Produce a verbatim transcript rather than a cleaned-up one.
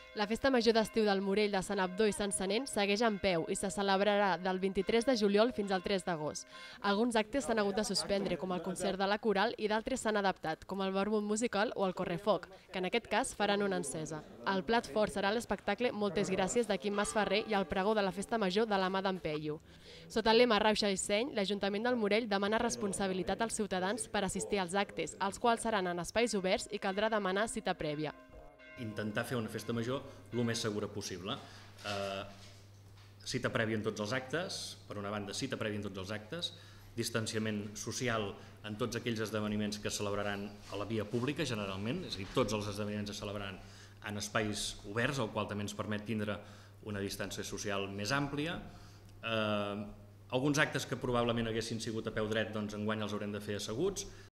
La Festa Major d'Estiu del Morell de Sant Abdó i Sant Senén segueix en peu i se celebrarà del vint-i-tres de juliol fins al tres d'agost. Alguns actes s'han hagut de suspendre, com el concert de la coral, i d'altres s'han adaptat, com el vermut musical o el correfoc, que en aquest cas faran una encesa. El plat fort serà l'espectacle Moltes gràcies de Quim Masferrer i el pregó de la Festa Major de la mà d'en Peyu. Sota el lema Rauxa i Seny, l'Ajuntament del Morell demana responsabilitat als ciutadans per assistir als actes, els quals seran en espais oberts i caldrà demanar cita prèvia. Intentar fer una festa major el més segura possible. Eh, cita prèvia en tots els actes, per una banda cita prèvia en tots els actes, distanciament social en tots aquells esdeveniments que es celebraran a la via pública generalment, és a dir, tots els esdeveniments es celebraran en espais oberts, el qual també ens permet tindre una distància social més àmplia. Eh, alguns actes que probablement haguessin sigut a peu dret, doncs enguany els haurem de fer asseguts,